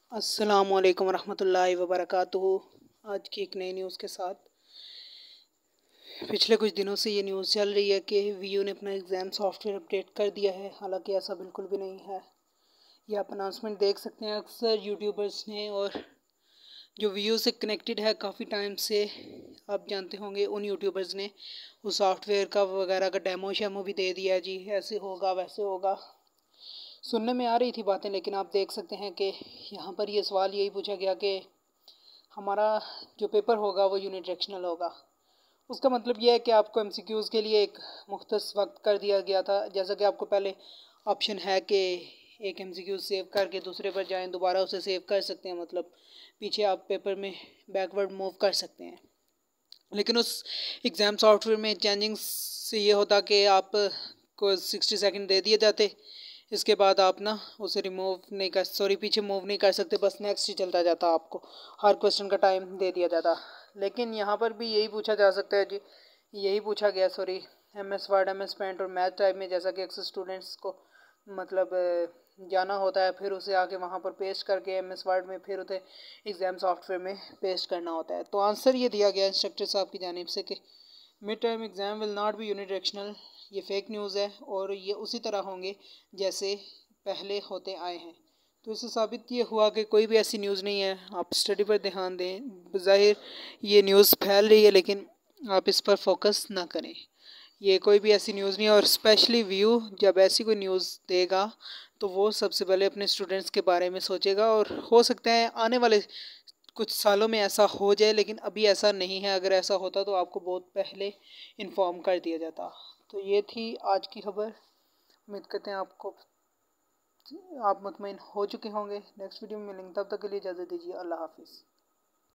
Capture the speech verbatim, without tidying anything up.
अस्सलाम वालेकुम रहमतुल्लाहि व बरकातुहू। आज की एक नई न्यूज़ के साथ। पिछले कुछ दिनों से ये न्यूज़ चल रही है कि वीयू ने अपना एग्ज़ाम सॉफ्टवेयर अपडेट कर दिया है, हालांकि ऐसा बिल्कुल भी नहीं है। ये आप अनाउंसमेंट देख सकते हैं अक्सर यूट्यूबर्स ने, और जो वीयू से कनेक्टेड है काफ़ी टाइम से, आप जानते होंगे, उन यूट्यूबर्स ने उस सॉफ्टवेयर का वगैरह का डेमो शेमो भी दे दिया है। जी ऐसे होगा वैसे होगा, सुनने में आ रही थी बातें, लेकिन आप देख सकते हैं कि यहाँ पर ये सवाल यही पूछा गया कि हमारा जो पेपर होगा वो यूनिडायरेक्शनल होगा। उसका मतलब यह है कि आपको एमसीक्यूज़ के लिए एक मुख्तस वक्त कर दिया गया था। जैसा कि आपको पहले ऑप्शन है कि एक एमसीक्यू सेव करके दूसरे पर जाएं, दोबारा उसे सेव कर सकते हैं, मतलब पीछे आप पेपर में बैकवर्ड मूव कर सकते हैं। लेकिन उस एग्ज़ाम सॉफ्टवेयर में चेंजिंग से ये होता कि आप को सिक्सटी सेकंड दे दिए जाते, इसके बाद आप ना उसे रिमूव नहीं कर सॉरी पीछे मूव नहीं कर सकते, बस नेक्स्ट ही चलता जाता, आपको हर क्वेश्चन का टाइम दे दिया जाता। लेकिन यहाँ पर भी यही पूछा जा सकता है जी, यही पूछा गया sorry M S Word, M S Paint और मैथ टाइप में, जैसा कि अक्सर स्टूडेंट्स को मतलब जाना होता है, फिर उसे आके वहाँ पर पेस्ट करके एम एस वर्ड में फिर उसे एग्ज़ाम सॉफ्टवेयर में पेस्ट करना होता है। तो आंसर ये दिया गया इंस्ट्रक्टर साहब की जानिब से कि mid term exam will not be unidirectional. ये फेक न्यूज़ है और ये उसी तरह होंगे जैसे पहले होते आए हैं। तो इससे साबित ये हुआ कि कोई भी ऐसी न्यूज़ नहीं है। आप स्टडी पर ध्यान दें। बज़ाहिर ये न्यूज़ फैल रही है, लेकिन आप इस पर फोकस ना करें। ये कोई भी ऐसी न्यूज़ नहीं है, और स्पेशली व्यू जब ऐसी कोई न्यूज़ देगा तो वो सबसे पहले अपने स्टूडेंट्स के बारे में सोचेगा, और हो सकता है आने वाले कुछ सालों में ऐसा हो जाए, लेकिन अभी ऐसा नहीं है। अगर ऐसा होता तो आपको बहुत पहले इन्फॉर्म कर दिया जाता। तो ये थी आज की खबर। उम्मीद करते हैं आपको आप मुतमईन हो चुके होंगे। नेक्स्ट वीडियो में मिलेंगे, तब तक के लिए इजाज़त दीजिए। अल्लाह हाफिज़।